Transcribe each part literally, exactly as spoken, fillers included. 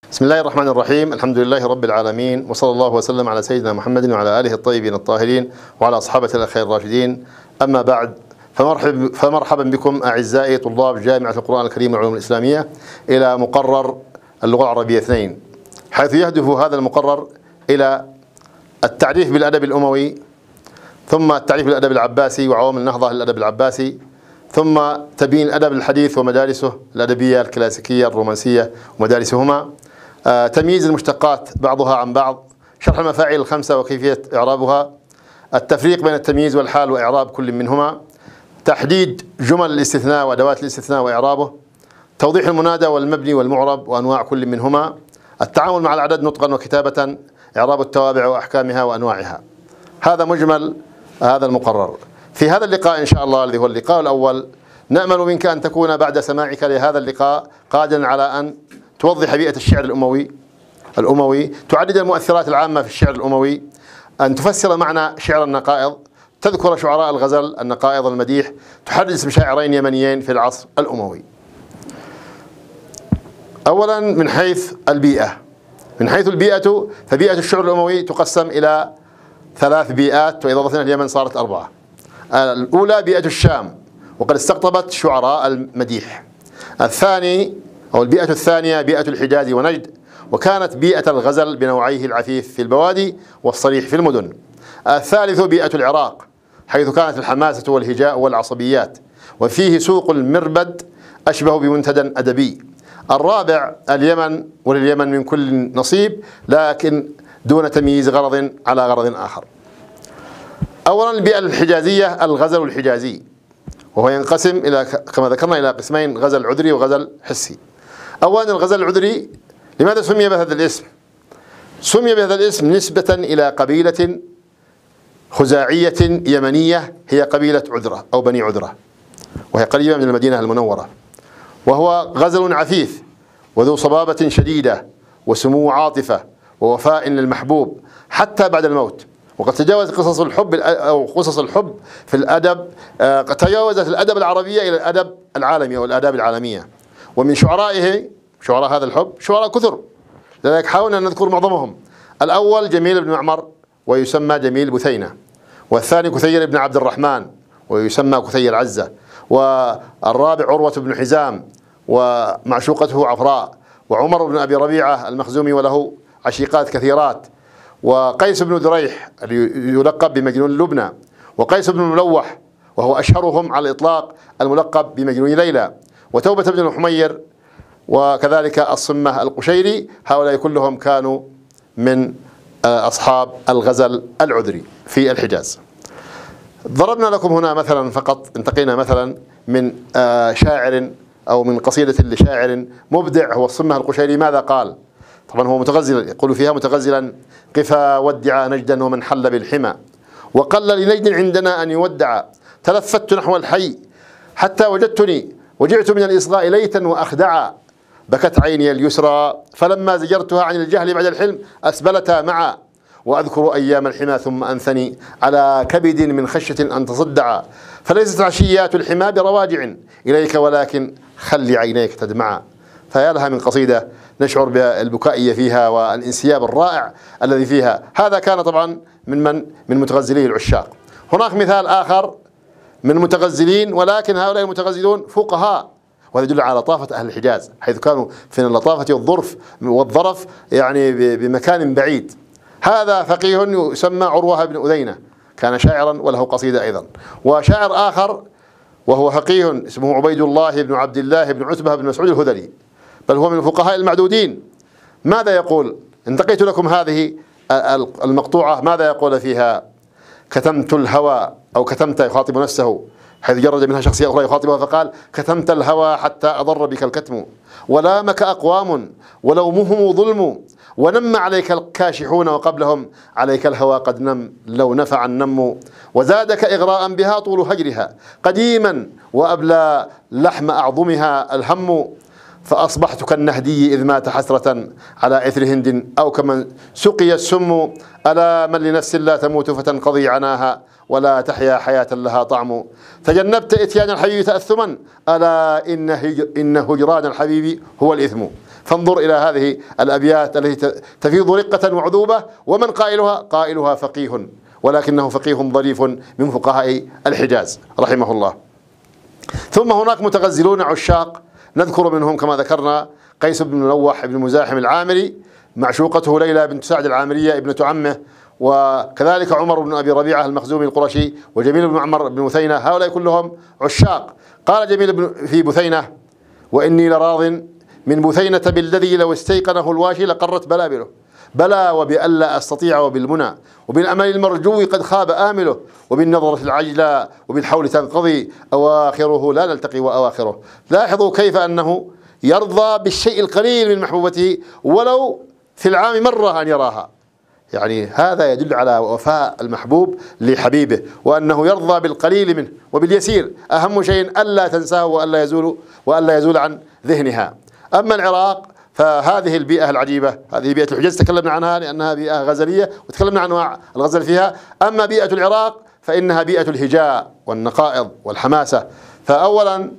بسم الله الرحمن الرحيم. الحمد لله رب العالمين، وصلى الله وسلم على سيدنا محمد وعلى آله الطيبين الطاهرين وعلى أصحابه الأخيار الراشدين. أما بعد، فمرحب فمرحبا بكم أعزائي طلاب جامعة القرآن الكريم والعلوم الإسلامية إلى مقرر اللغة العربية اثنين، حيث يهدف هذا المقرر إلى التعريف بالأدب الأموي، ثم التعريف بالأدب العباسي وعوامل النهضة للأدب العباسي، ثم تبيين الأدب الحديث ومدارسه الأدبية الكلاسيكية الرومانسية ومدارسهما، آه، تمييز المشتقات بعضها عن بعض، شرح المفاعيل الخمسة وكيفية إعرابها، التفريق بين التمييز والحال وإعراب كل منهما، تحديد جمل الاستثناء وأدوات الاستثناء وإعرابه، توضيح المنادى والمبني والمعرب وأنواع كل منهما، التعامل مع العدد نطقا وكتابة، إعراب التوابع وأحكامها وأنواعها. هذا مجمل هذا المقرر. في هذا اللقاء إن شاء الله، الذي هو اللقاء الأول، نأمل منك أن تكون بعد سماعك لهذا اللقاء قادرا على أن توضح بيئة الشعر الأموي الأموي تعدد المؤثرات العامة في الشعر الأموي، أن تفسر معنى شعر النقائض، تذكر شعراء الغزل النقائض المديح، تحدد اسم شاعرين يمنيين في العصر الأموي. أولا، من حيث البيئة من حيث البيئة فبيئة الشعر الأموي تقسم إلى ثلاث بيئات، وإذا ضفنا اليمن صارت أربعة. الأولى بيئة الشام، وقد استقطبت شعراء المديح. الثاني أو البيئة الثانية بيئة الحجاز ونجد، وكانت بيئة الغزل بنوعيه العفيف في البوادي والصريح في المدن. الثالث بيئة العراق، حيث كانت الحماسة والهجاء والعصبيات، وفيه سوق المربد أشبه بمنتدى أدبي. الرابع اليمن، ولليمن من كل نصيب، لكن دون تمييز غرض على غرض آخر. أولا، البيئة الحجازية، الغزل الحجازي، وهو ينقسم إلى كما ذكرنا إلى قسمين: غزل عذري وغزل حسي. أولا، الغزل العذري، لماذا سمي بهذا الاسم؟ سمي بهذا الاسم نسبة إلى قبيلة خزاعية يمنية هي قبيلة عذرة أو بني عذرة، وهي قريبة من المدينة المنورة، وهو غزل عفيف وذو صبابة شديدة وسمو عاطفة ووفاء للمحبوب حتى بعد الموت. وقد تجاوز قصص الحب أو قصص الحب في الأدب، قد تجاوزت الأدب العربية إلى الأدب العالمي أو الآداب العالمية. ومن شعرائه شعراء هذا الحب شعراء كثر، لذلك حاولنا أن نذكر معظمهم. الأول جميل بن معمر ويسمى جميل بثينة، والثاني كثير بن عبد الرحمن ويسمى كثير عزة، والرابع عروة بن حزام ومعشوقته عفراء، وعمر بن أبي ربيعة المخزومي وله عشيقات كثيرات، وقيس بن دريح يلقب بمجنون لبنى، وقيس بن الملوح وهو أشهرهم على الإطلاق الملقب بمجنون ليلى، وتوبة بن الحمير، وكذلك الصمة القشيري. هؤلاء كلهم كانوا من أصحاب الغزل العذري في الحجاز. ضربنا لكم هنا مثلا فقط، انتقينا مثلا من شاعر أو من قصيدة لشاعر مبدع هو الصمة القشيري. ماذا قال؟ طبعا هو متغزل، يقول فيها متغزلا: قفا ودعا نجدا ومن حل بالحمى، وقل لنجد عندنا أن يودع، تلفت نحو الحي حتى وجدتني، وجعت من الإصغاء ليتا وأخدعا، بكت عيني اليسرى فلما زجرتها عن الجهل بعد الحلم أسبلتا معا، وأذكر أيام الحمى ثم أنثني على كبد من خشية أن تصدعا، فليست عشيات الحمى برواجع إليك ولكن خلي عينيك تدمعا. فيا لها من قصيدة نشعر بالبكائية فيها والانسياب الرائع الذي فيها. هذا كان طبعا من من من متغزلي العشاق. هناك مثال آخر من متغزلين، ولكن هؤلاء المتغزلون فقهاء، وهذا يدل على لطافة أهل الحجاز، حيث كانوا في اللطافة والظرف والظرف يعني بمكان بعيد. هذا فقيه يسمى عروة بن أذينة، كان شاعرا وله قصيدة أيضا. وشاعر آخر وهو فقيه اسمه عبيد الله بن عبد الله بن عتبة بن مسعود الهذلي، بل هو من الفقهاء المعدودين. ماذا يقول؟ انتقيت لكم هذه المقطوعة. ماذا يقول فيها؟ كتمت الهوى، أو كتمت يخاطب نفسه، حيث جرد منها شخصية أخرى يخاطبها فقال: كتمت الهوى حتى أضر بك الكتم، ولامك أقوام ولومهم ظلم، ونم عليك الكاشحون وقبلهم عليك الهوى قد نم لو نفع النم، وزادك إغراء بها طول هجرها قديما، وأبلى لحم أعظمها الهم، فأصبحت كالنهدي إذ مات حسرة على إثر هند، أو كمن سقي السم، ألا من لنفس لا تموت فتنقضي عناها، ولا تحيا حياة لها طعم، تجنبت إتيان الحبيب تأثما، ألا إن, إن هجران الحبيب هو الإثم، فانظر إلى هذه الأبيات التي تفيض رقة وعذوبة، ومن قائلها؟ قائلها فقيه، ولكنه فقيه ظريف من فقهاء الحجاز رحمه الله. ثم هناك متغزلون عشاق، نذكر منهم كما ذكرنا قيس بن ملوح بن مزاحم العامري، معشوقته ليلى بنت سعد العامرية ابنة عمه، وكذلك عمر بن أبي ربيعة المخزومي القرشي، وجميل بن عمر بن بثينة، هؤلاء كلهم عشاق. قال جميل بن في بثينة: وإني لراض من بثينة بالذي لو استيقنه الواشي لقرت بلابله، بلى وبألا أستطيع وبالمنى وبالأمل المرجو قد خاب آمله، وبالنظرة العجلى وبالحول تنقضي أواخره لا نلتقي وأواخره. لاحظوا كيف أنه يرضى بالشيء القليل من محبوبته ولو في العام مرة أن يراها، يعني هذا يدل على وفاء المحبوب لحبيبه، وأنه يرضى بالقليل منه وباليسير، أهم شيء ألا تنساه وألا يزول وألا يزول عن ذهنها. أما العراق فهذه البيئة العجيبة، هذه بيئة الحجاز تكلمنا عنها لأنها بيئة غزلية وتكلمنا عن أنواع الغزل فيها. أما بيئة العراق فإنها بيئة الهجاء والنقائض والحماسة. فأولا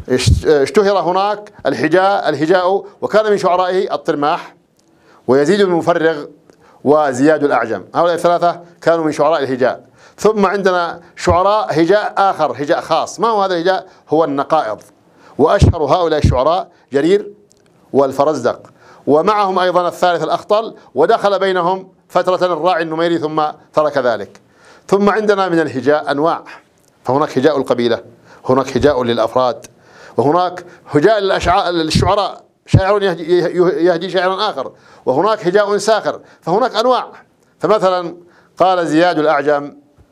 اشتهر هناك الهجاء الهجاء وكان من شعرائه الطرماح ويزيد بن المفرغ وزياد الأعجم، هؤلاء الثلاثة كانوا من شعراء الهجاء. ثم عندنا شعراء هجاء آخر، هجاء خاص. ما هو هذا الهجاء؟ هو النقائض، وأشهر هؤلاء الشعراء جرير والفرزدق، ومعهم أيضا الثالث الأخطل، ودخل بينهم فترة الراعي النميري ثم ترك ذلك. ثم عندنا من الهجاء أنواع، فهناك هجاء القبيلة، هناك هجاء للأفراد، وهناك هجاء للشعراء، شاعر يهدي شاعرا آخر، وهناك هجاء ساخر، فهناك أنواع. فمثلا قال زياد الأعجم: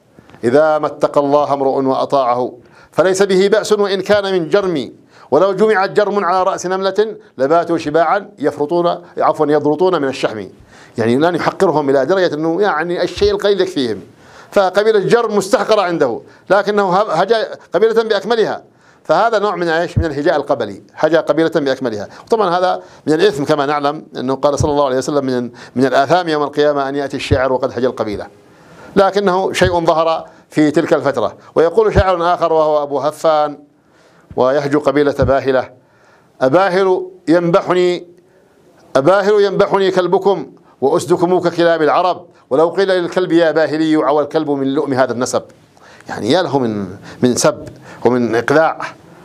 إذا ما اتقى الله امرؤ وأطاعه فليس به بأس وإن كان من جرمي، ولو جمعت جرم على رأس نملة لباتوا شباعا يفرطون عفوا يضرطون من الشحم. يعني لا يحقرهم إلى درجة أنه يعني الشيء القليل يكفيهم. فقبيلة جرم مستحقرة عنده، لكنه هجا قبيلة بأكملها، فهذا نوع من ايش؟ من الهجاء القبلي، هجا قبيلة بأكملها. وطبعا هذا من الإثم كما نعلم، أنه قال صلى الله عليه وسلم: من من الآثام يوم القيامة أن يأتي الشاعر وقد هجا القبيلة، لكنه شيء ظهر في تلك الفترة. ويقول شاعر آخر وهو أبو هفان ويهجو قبيلة باهلة: أباهل ينبحني أباهل ينبحني كلبكم وأسدكم ككلاب العرب، ولو قيل للكلب يا باهلي عوى الكلب من لؤم هذا النسب. يعني يا له من من سب ومن إقذاع.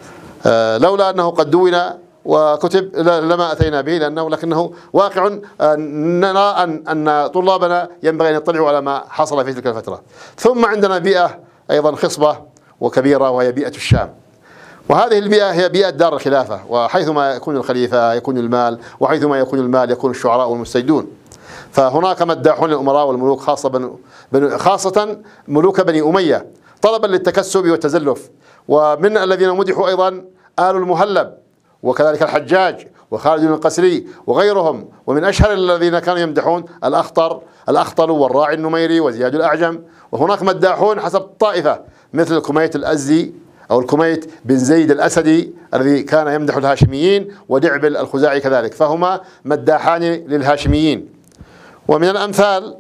آه لولا أنه قد دون وكتب لما أتينا به، لأنه لكنه واقع. آه نرى أن أن طلابنا ينبغي أن يطلعوا على ما حصل في تلك الفترة. ثم عندنا بيئة أيضا خصبة وكبيرة، وهي بيئة الشام. وهذه البيئة هي بيئة دار الخلافة، وحيثما يكون الخليفة يكون المال، وحيثما يكون المال يكون الشعراء والمستجدون. فهناك مداحون للأمراء والملوك، خاصة بن خاصة ملوك بني أمية، طلبا للتكسب والتزلف. ومن الذين مدحوا أيضا آل المهلب، وكذلك الحجاج وخالد بن القسري وغيرهم. ومن أشهر الذين كانوا يمدحون الأخطر الأخطل والراعي النميري وزياد الأعجم. وهناك مداحون حسب الطائفة مثل الكميت الأزدي أو الكميت بن زيد الأسدي الذي كان يمدح الهاشميين، ودعبل الخزاعي كذلك، فهما مداحان للهاشميين. ومن الأمثال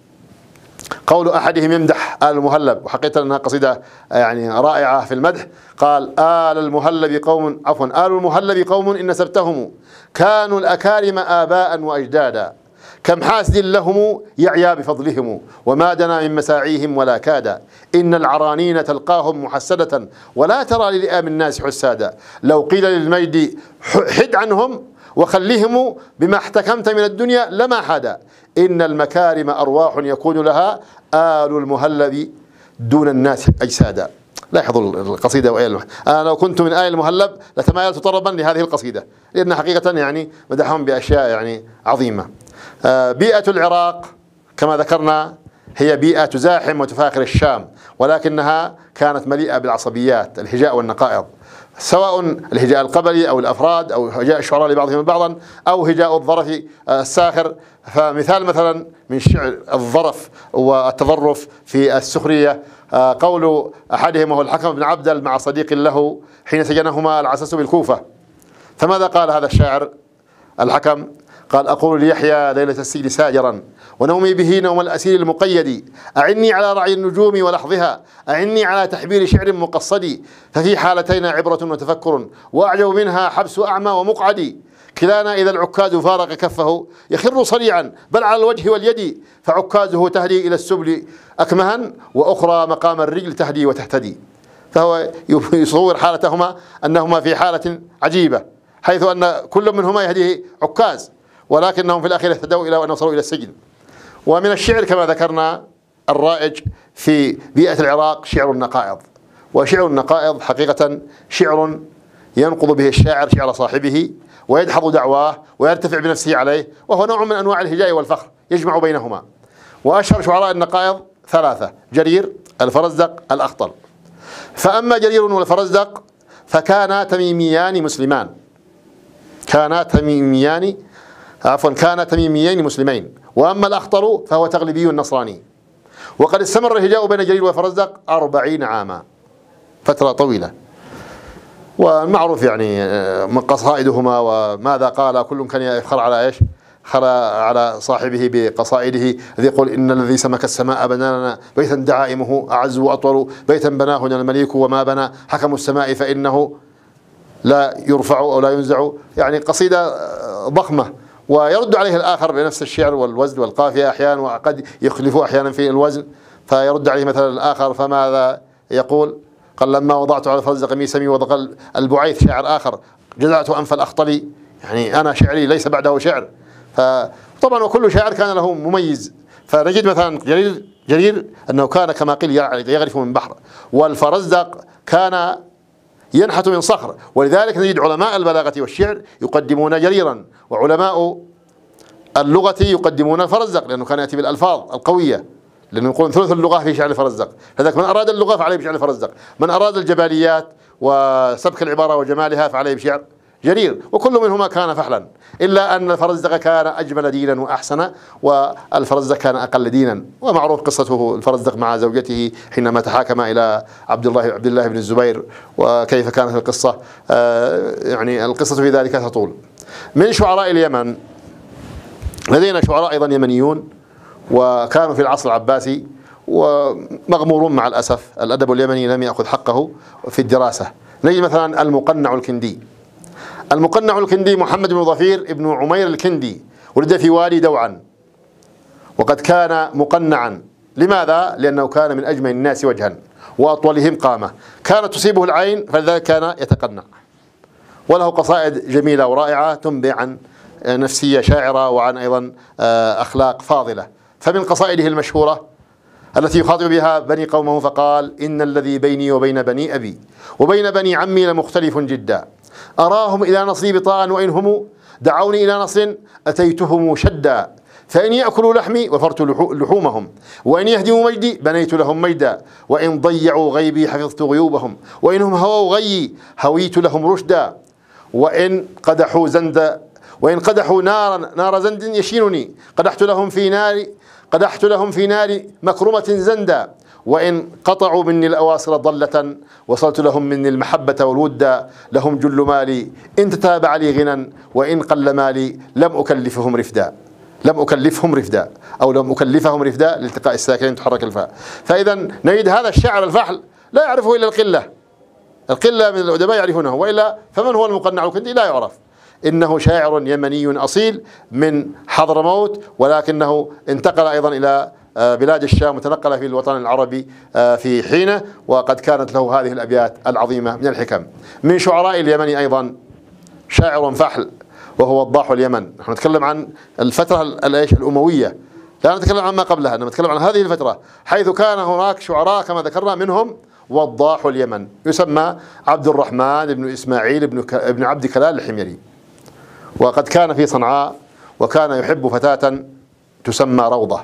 قول أحدهم يمدح آل المهلب، وحقيقة أنها قصيدة يعني رائعة في المدح. قال: آل المهلب قوم عفوا آل المهلب قوم إن نسبتهم كانوا الأكارم آباء وأجدادا، كم حاسد لهم يعيا بفضلهم وما دنا من مساعيهم ولا كادا، إن العرانين تلقاهم محسدة ولا ترى للئام الناس حسادا، لو قيل للمجد حد عنهم وخلهم بما احتكمت من الدنيا لما حدا، إن المكارم أرواح يكون لها آل المهلب دون الناس أجسادا. لاحظوا القصيدة وآل. أنا لو كنت من آل المهلب لتمايلت طربا لهذه القصيدة، لأن حقيقة يعني مدحهم بأشياء يعني عظيمة. بيئة العراق كما ذكرنا هي بيئة تزاحم وتفاخر الشام، ولكنها كانت مليئة بالعصبيات، الهجاء والنقائض، سواء الهجاء القبلي أو الأفراد أو هجاء الشعراء لبعضهم بعضا أو هجاء الظرف الساخر. فمثال مثلا من شعر الظرف والتظرف في السخرية قول أحدهم وهو الحكم بن عبدل مع صديق له حين سجنهما العساس بالكوفة. فماذا قال هذا الشاعر الحكم؟ قال: أقول ليحيى ليلة السجن ساجرا ونومي به نوم الأسير المقيد، أعني على رعي النجوم ولحظها، أعني على تحبير شعر مقصد، ففي حالتين عبرة وتفكر وأعجب منها حبس أعمى ومقعد، كلانا إذا العكاز فارق كفه يخر صريعا بل على الوجه واليد، فعكازه تهدي إلى السبل أكمها، وأخرى مقام الرجل تهدي وتهتدي. فهو يصور حالتهما أنهما في حالة عجيبة، حيث أن كل منهما يهديه عكاز، ولكنهم في الأخير اهتدوا إلى أن وصلوا إلى السجن. ومن الشعر كما ذكرنا الرائج في بيئة العراق شعر النقائض، وشعر النقائض حقيقة شعر ينقض به الشاعر شعر صاحبه، ويدحض دعواه ويرتفع بنفسه عليه، وهو نوع من أنواع الهجاء والفخر يجمع بينهما. وأشهر شعراء النقائض ثلاثة: جرير، الفرزدق، الأخطل. فأما جرير والفرزدق فكانا تميميان مسلمان، كانا تميميان عفوا كانا تميميين مسلمين. وأما الأخطل فهو تغلبي نصراني. وقد استمر الهجاء بين جرير والفرزدق أربعين عاما، فترة طويلة. والمعروف يعني من قصائدهما وماذا قال، كل كان يفخر على ايش؟ خر على صاحبه بقصائده، الذي يقول: إن الذي سمك السماء بنانا بيتا دعائمه أعز وأطول، بيتا بناه المليك وما بنى، حكم السماء فإنه لا يرفع أو لا ينزع. يعني قصيدة ضخمة. ويرد عليه الآخر بنفس الشعر والوزن والقافية أحيانا، وقد يخلف أحيانا في الوزن، فيرد عليه مثلا الآخر فماذا يقول؟ قال: لما وضعت على الفرزدق ميسمي وضق البعيث. شاعر آخر: جزعت أنف الأخطل، يعني أنا شعري ليس بعده شعر. فطبعا وكل شاعر كان له مميز. فنجد مثلا جرير جرير أنه كان كما قيل يغرف من بحر، والفرزدق كان ينحت من صخر. ولذلك نجد علماء البلاغة والشعر يقدمون جريرا، وعلماء اللغة يقدمون الفرزدق، لأنه كان يأتي بالألفاظ القوية، لأنه يقولون ثلث اللغة في شعر الفرزدق. لذلك من أراد اللغة فعليه بشعر الفرزدق، من أراد الجباليات وسبك العبارة وجمالها فعليه بشعر جرير. وكل منهما كان فحلا، إلا أن الفرزدق كان أجمل دينا وأحسن، والفرزدق كان أقل دينا. ومعروف قصته الفرزدق مع زوجته حينما تحاكم إلى عبد الله عبد الله بن الزبير، وكيف كانت القصة. يعني القصة في ذلك تطول. من شعراء اليمن لدينا شعراء أيضا يمنيون، وكانوا في العصر العباسي، ومغمورون مع الأسف. الأدب اليمني لم يأخذ حقه في الدراسة. نجد مثلا المقنع الكندي. المقنع الكندي محمد بن ظفير ابن عمير الكندي، ولد في وادي دوعا، وقد كان مقنعا. لماذا؟ لأنه كان من أجمل الناس وجها وأطولهم قامة، كانت تصيبه العين فلذلك كان يتقنع. وله قصائد جميلة ورائعة تنبئ عن نفسية شاعرة وعن أيضا أخلاق فاضلة. فمن قصائده المشهورة التي يخاطب بها بني قومه فقال: إن الذي بيني وبين بني أبي وبين بني عمي لمختلف جدا، أراهم إلى نصري بطاء، وإن هم دعوني إلى نصر أتيتهم شدا، فإن يأكلوا لحمي وفرت لحومهم، وإن يهدموا مجدي بنيت لهم مجدا، وإن ضيعوا غيبي حفظت غيوبهم، وإنهم هووا غيي هويت لهم رشدا، وإن قدحوا زند وإن قدحوا نارا نار زند يشينني قدحت لهم في نار قدحت لهم في نار مكرمة زندا، وإن قطعوا مني الأواصر ضلة وصلت لهم مني المحبة والود، لهم جل مالي إن تتابع لي غنى، وإن قل مالي لم أكلفهم رفدا لم أكلفهم رفدا أو لم أكلفهم رفدا لالتقاء الساكنين تحرك الفاء. فإذا نجد هذا الشعر الفحل لا يعرفه إلا القلة القلة من الأدباء يعرفونه، وإلا فمن هو المقنع الكندي لا يعرف. إنه شاعر يمني أصيل من حضرموت، ولكنه انتقل أيضا إلى بلاد الشام وتنقل في الوطن العربي في حينه، وقد كانت له هذه الأبيات العظيمة من الحكم. من شعراء اليمن أيضا شاعر فحل وهو وضاح اليمن. نحن نتكلم عن الفترة الأموية، لا نتكلم عن ما قبلها، نتكلم عن هذه الفترة، حيث كان هناك شعراء كما ذكرنا منهم وضاح اليمن، يسمى عبد الرحمن بن إسماعيل بن ابن عبد كلال الحميري، وقد كان في صنعاء، وكان يحب فتاة تسمى روضة،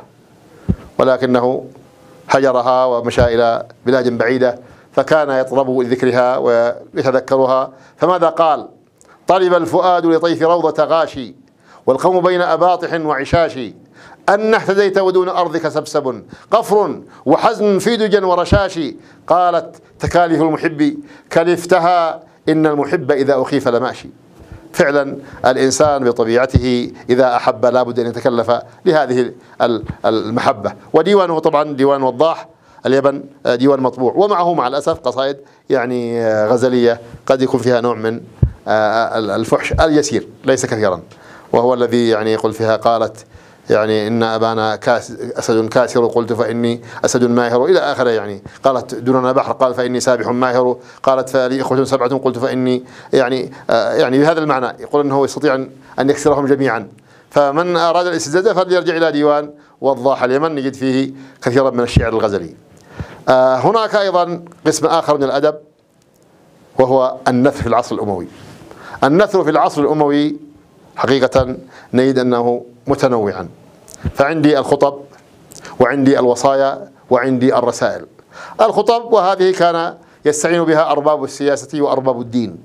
ولكنه هجرها ومشى إلى بلاد بعيدة، فكان يطلب لذكرها ويتذكرها. فماذا قال؟ طلب الفؤاد لطيف روضة غاشي، والقوم بين أباطح وعشاشي، أن اهتديت ودون أرضك سبسب قفر وحزن في دجا ورشاشي، قالت تكاليف المحب كلفتها إن المحب إذا أخيف لماشي. فعلا الإنسان بطبيعته إذا أحب لابد أن يتكلف لهذه المحبة. وديوانه طبعا ديوان وضاح اليمن ديوان مطبوع، ومعه مع الأسف قصائد يعني غزلية قد يكون فيها نوع من الفحش اليسير ليس كثيرا، وهو الذي يعني يقول فيها قالت يعني إن أبانا كاس أسد كاسر قلت فإني أسد ماهر إلى آخره، يعني قالت دوننا بحر قال فإني سابح ماهر، قالت فلي إخوة سبعة قلت فإني يعني يعني بهذا المعنى يقول أنه يستطيع أن يكسرهم جميعا. فمن أراد الاستزادة فليرجع إلى ديوان وضاح اليمن نجد فيه كثيرا من الشعر الغزلي. هناك أيضا قسم آخر من الأدب وهو النثر في العصر الأموي. النثر في العصر الأموي حقيقة نجد أنه متنوعا، فعندي الخطب وعندي الوصايا وعندي الرسائل. الخطب وهذه كان يستعين بها أرباب السياسة وأرباب الدين،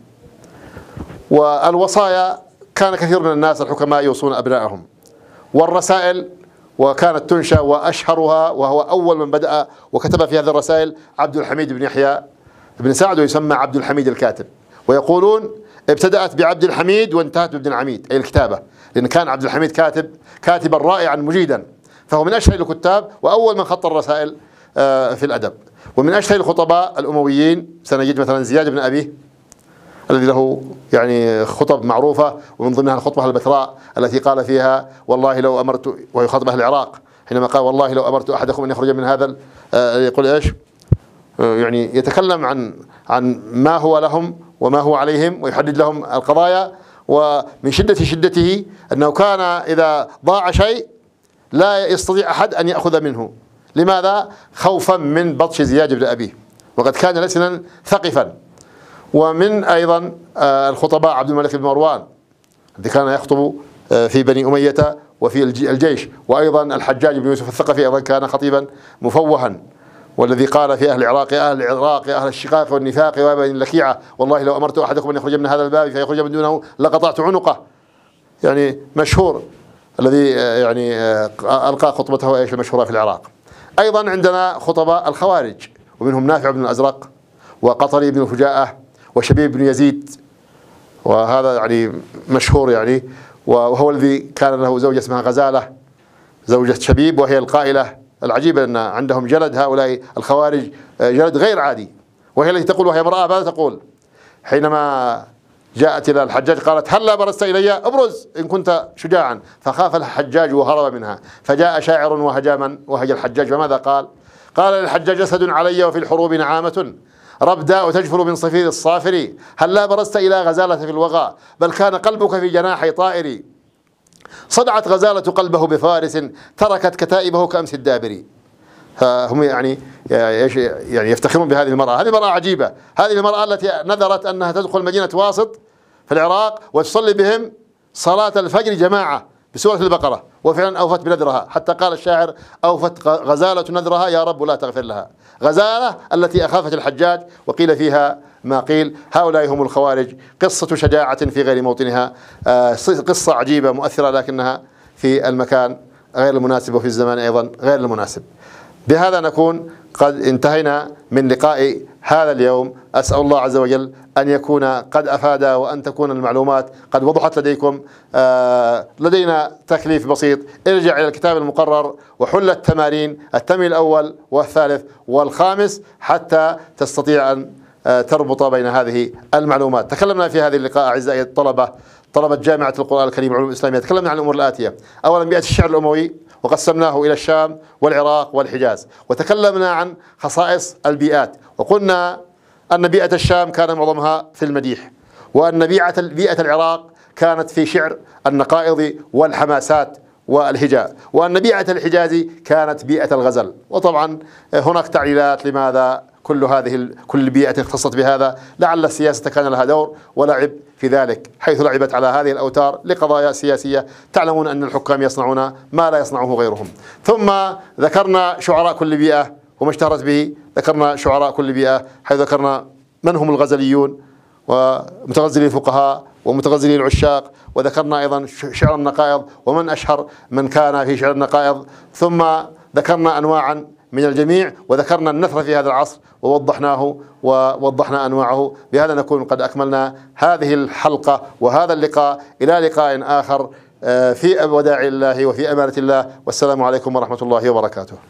والوصايا كان كثير من الناس الحكماء يوصون أبنائهم، والرسائل وكانت تنشأ وأشهرها وهو أول من بدأ وكتب في هذه الرسائل عبد الحميد بن يحيى بن سعد، ويسمى عبد الحميد الكاتب، ويقولون ابتدأت بعبد الحميد وانتهت بابن العميد أي الكتابة، لأن كان عبد الحميد كاتب كاتبا رائعا مجيدا، فهو من أشهر الكتاب وأول من خط الرسائل في الأدب. ومن أشهر الخطباء الأمويين سنجد مثلا زياد بن أبيه الذي له يعني خطب معروفة، ومن ضمنها الخطبة البتراء التي قال فيها والله لو أمرت، وهي خطبة أهل العراق حينما قال والله لو أمرت أحدكم أن يخرج من هذا، يقول إيش يعني يتكلم عن عن ما هو لهم وما هو عليهم ويحدد لهم القضايا، ومن شدة شدته أنه كان إذا ضاع شيء لا يستطيع أحد أن يأخذ منه. لماذا؟ خوفا من بطش زياد بن أبيه، وقد كان لسنا ثقفا. ومن أيضا الخطباء عبد الملك بن مروان الذي كان يخطب في بني أمية وفي الجيش، وأيضا الحجاج بن يوسف الثقفي أيضا كان خطيبا مفوها، والذي قال في أهل العراق يا أهل العراق يا أهل الشقاق والنفاق وبني اللكيعة والله لو أمرت أحدكم أن يخرج من هذا الباب فيخرج من دونه لقطعت عنقه، يعني مشهور الذي يعني ألقى خطبته ايش المشهورة في العراق. أيضا عندنا خطباء الخوارج، ومنهم نافع بن الأزرق وقطري بن فجاءة وشبيب بن يزيد، وهذا يعني مشهور يعني، وهو الذي كان له زوجة اسمها غزالة زوجة شبيب، وهي القائلة العجيبة أن عندهم جلد هؤلاء الخوارج جلد غير عادي، وهي التي تقول وهي امرأة ماذا تقول حينما جاءت إلى الحجاج قالت هلا برزت إلي أبرز إن كنت شجاعا، فخاف الحجاج وهرب منها، فجاء شاعر وهجا من وهج الحجاج، فماذا قال؟ قال للحجاج أسد علي وفي الحروب نعامة ربداء تجفر من صفير الصافر، هلا برزت إلى غزالة في الوغى بل كان قلبك في جناحي طائري، صدعت غزالة قلبه بفارس تركت كتائبه كأمس الدابري. فهم يعني يعني يفتخرون بهذه المرأة. هذه المرأة عجيبة، هذه المرأة التي نذرت أنها تدخل مدينة واسط في العراق وتصلي بهم صلاة الفجر جماعة بسورة البقرة، وفعلا أوفت بنذرها، حتى قال الشاعر أوفت غزالة نذرها يا رب لا تغفر لها. غزالة التي أخافت الحجاج وقيل فيها ما قيل. هؤلاء هم الخوارج، قصة شجاعة في غير موطنها، قصة عجيبة مؤثرة لكنها في المكان غير المناسب وفي الزمان أيضا غير المناسب. بهذا نكون قد انتهينا من لقاء هذا اليوم. أسأل الله عز وجل أن يكون قد أفاد وأن تكون المعلومات قد وضحت لديكم. آه لدينا تكليف بسيط، ارجع إلى الكتاب المقرر وحل التمارين التمرين الأول والثالث والخامس حتى تستطيع أن آه تربط بين هذه المعلومات. تكلمنا في هذه اللقاء أعزائي الطلبة طلبة جامعة القرآن الكريم والعلوم الإسلامية، تكلمنا عن الأمور الآتية: أولا بيئة الشعر الأموي وقسمناه إلى الشام والعراق والحجاز، وتكلمنا عن خصائص البيئات وقلنا أن بيئة الشام كان معظمها في المديح، وأن بيئة بيئة العراق كانت في شعر النقائض والحماسات والهجاء، وأن بيئة الحجاز كانت بيئة الغزل. وطبعا هناك تعليلات لماذا كل هذه كل بيئة اختصت بهذا، لعل السياسة كان لها دور ولعب في ذلك، حيث لعبت على هذه الأوتار لقضايا سياسية. تعلمون أن الحكام يصنعون ما لا يصنعه غيرهم. ثم ذكرنا شعراء كل بيئة وما اشتهرت به، ذكرنا شعراء كل بيئة حيث ذكرنا من هم الغزليون ومتغزلي الفقهاء ومتغزلي العشاق، وذكرنا أيضا شعر النقائض ومن أشهر من كان في شعر النقائض. ثم ذكرنا أنواعا من الجميع، وذكرنا النثر في هذا العصر ووضحناه ووضحنا أنواعه. بهذا نكون قد أكملنا هذه الحلقة وهذا اللقاء. إلى لقاء آخر في وداع الله وفي أمانة الله، والسلام عليكم ورحمة الله وبركاته.